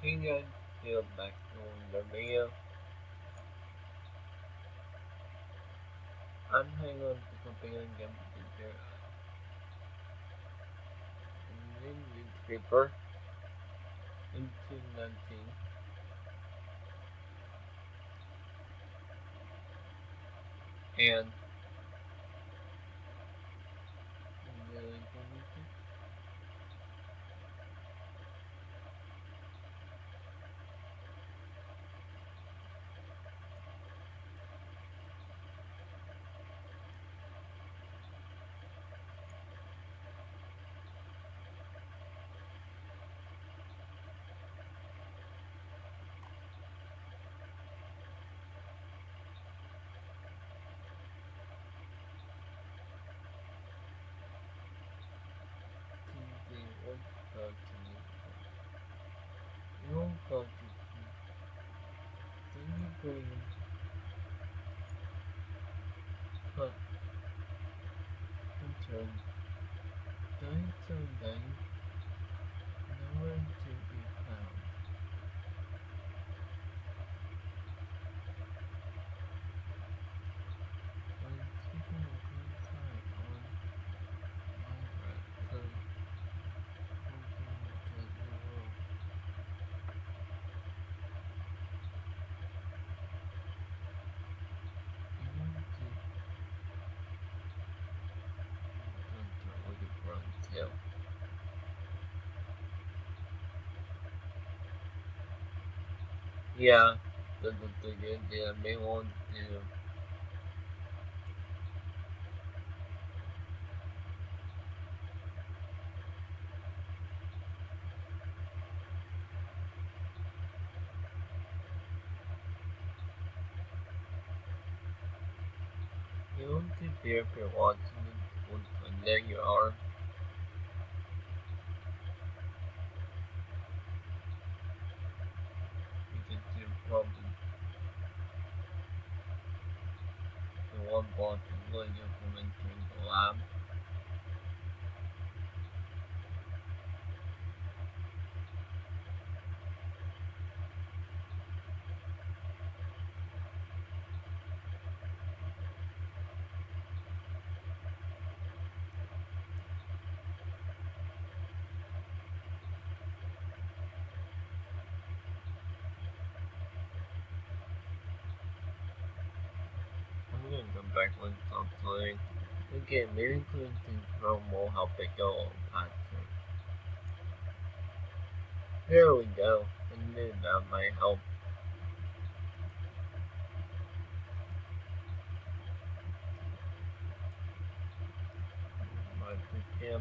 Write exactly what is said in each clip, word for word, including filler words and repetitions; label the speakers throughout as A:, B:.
A: England still back on the video. I'm hanging on to something again there. In newspaper in twenty nineteen. And what about you? You got to can you bring cut return nine so nine nowhere to be found. When keeping a good time on my breath, so hoping that you will even to don't with a brown tail. Yeah, the the the the, the may want to you want to be if you're watching it on under your arm. You can do probably the one bottom when you're entering the lab. I'm gonna come back when it stops playing. Okay, maybe Clinton Chrome will help it go on faster. Here we go. I knew that might help. My cam.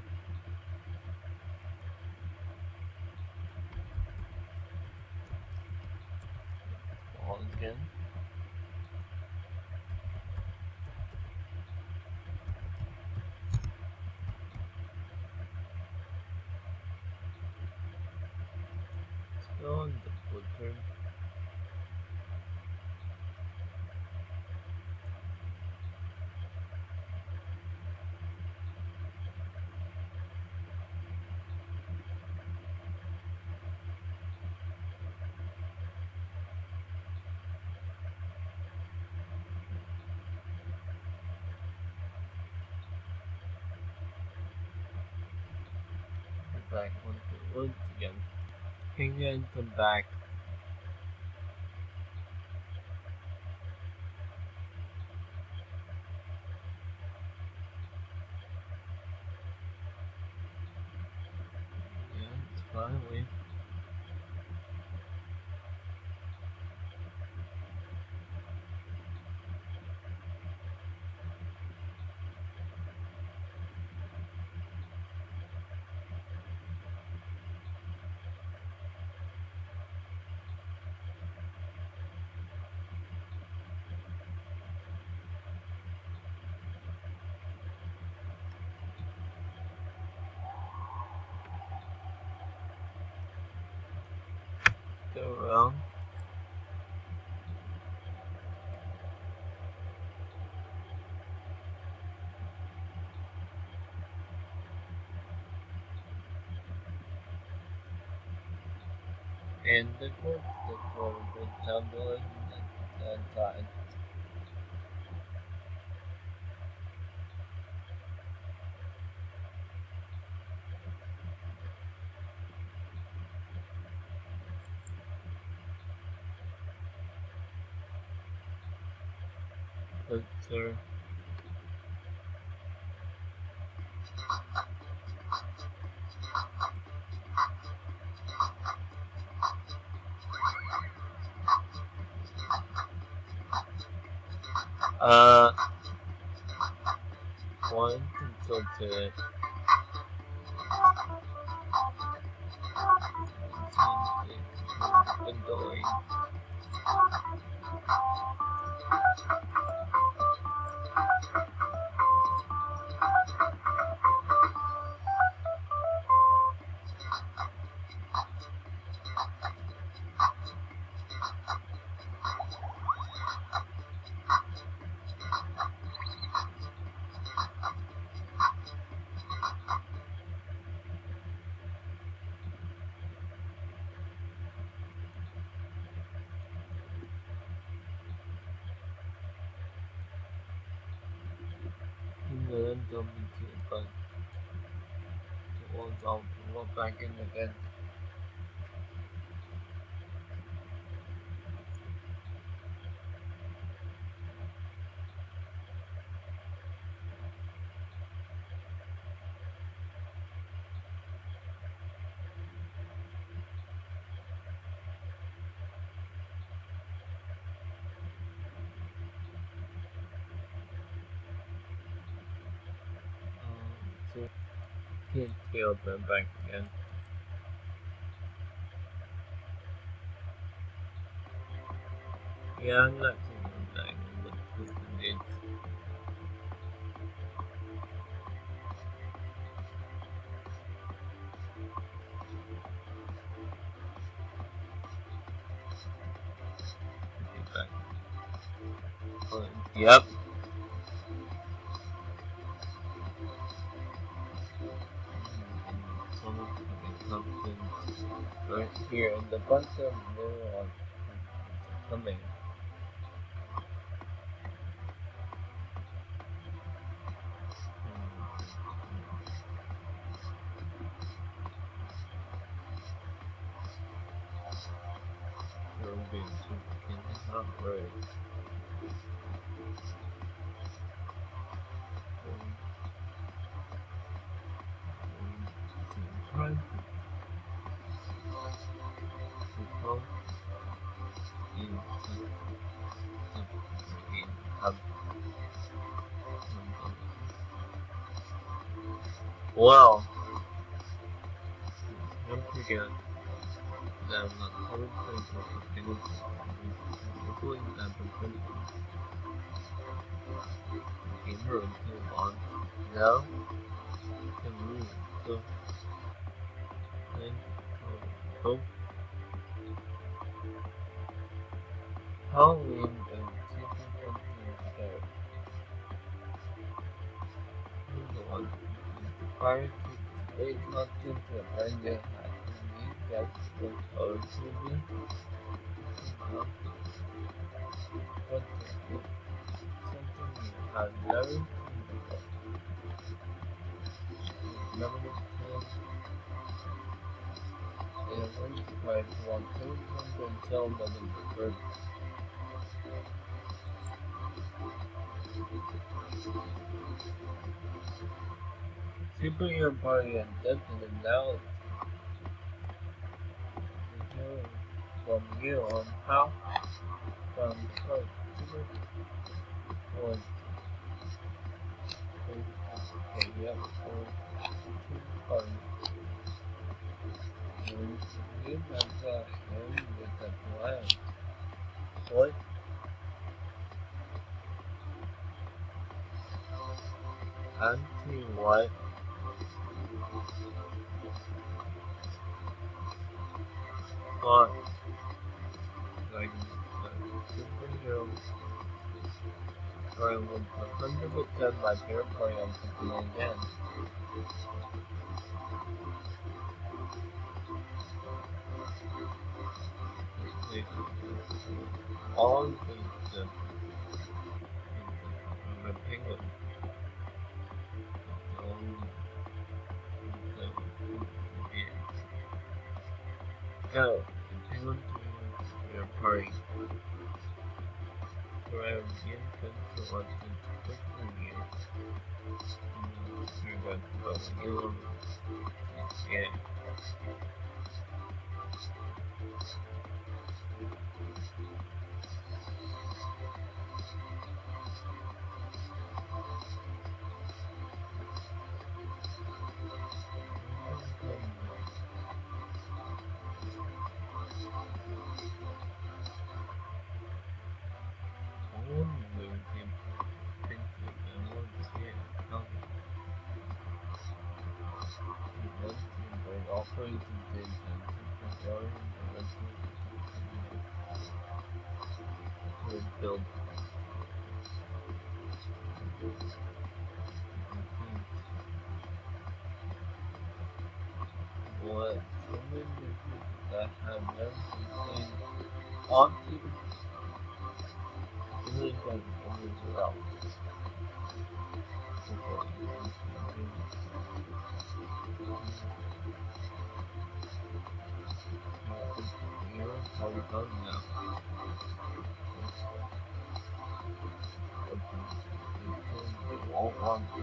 A: All again. Go on the footer. Back onto the woods again. Hang on, come back. Yeah, it's finally. Go around. And the court, the court would tumble and, and tide. But, sir, uh, one consultant been going. And then jump into the bus to walk out to walk back in again. Um, so can't feel them back again. Yeah, I'm not taking them back in the prison days. Get back. But, yep. And someone coming something right here, and the bunch of new ones coming. You're being too fucking not right. Try to come in have well, don't forget that I'm not currently going to doing that opportunity in her until on now can move so then hope Halloween and taking something together. The one prior to eight months into a brand new hat to me that was over to me. But something you have never seen before. Never before. And when you guys want to come and tell them the bird. Superhero party and definitely now from you on how from the super or okay, yeah, or party. You have that him with the plan. What? Anti what? But like the superhero or would a hundred percent my favorite party on something again. all the, the, the penguin, all the, the, go, the penguin to your party, where I begin to want to quickly you, you're going to go to you, yeah. Operating data to build what human that have never been onto really got only without how we done now. They all want to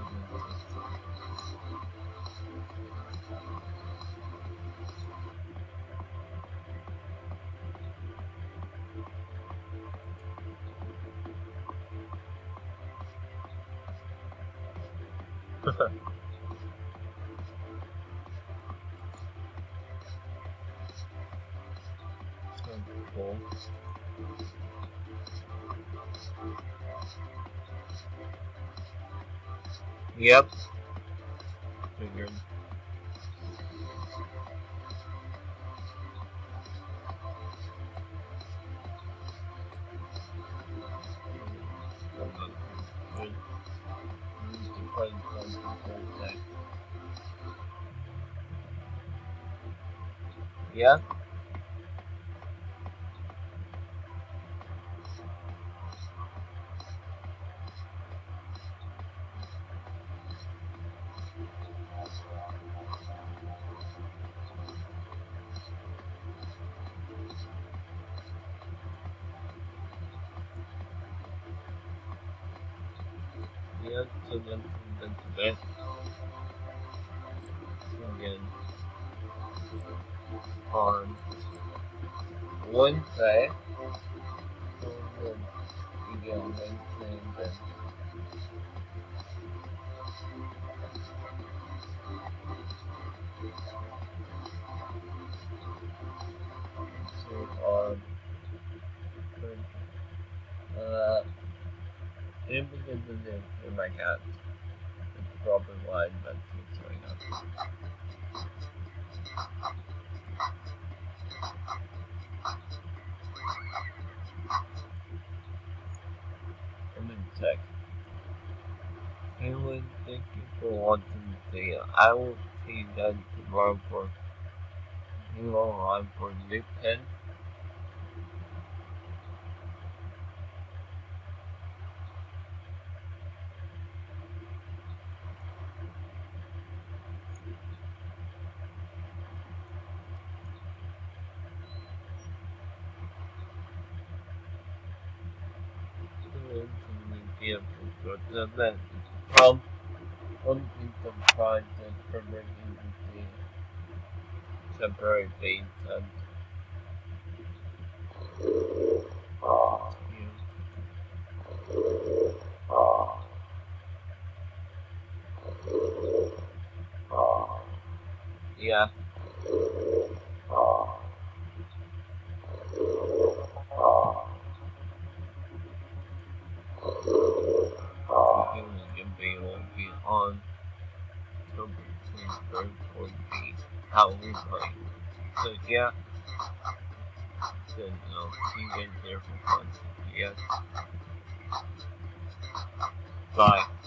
A: cool. Yep. Figured. Yeah. Yeah, so then, then today, again, on Wednesday, so then, again, Wednesday, and then, so on, uh, it begins in, the, in my cat, it's probably why that's what's showing up. I'm in tech. Anyway, thank you for watching the video. I will see you guys tomorrow for Halo on for Nick ten. The event from Huntington Pride and Permanent Agency temporary base and yeah. It will be on October twenty-third for the Halloween party. So yeah, so you know, see you guys there for fun. Yeah. Bye.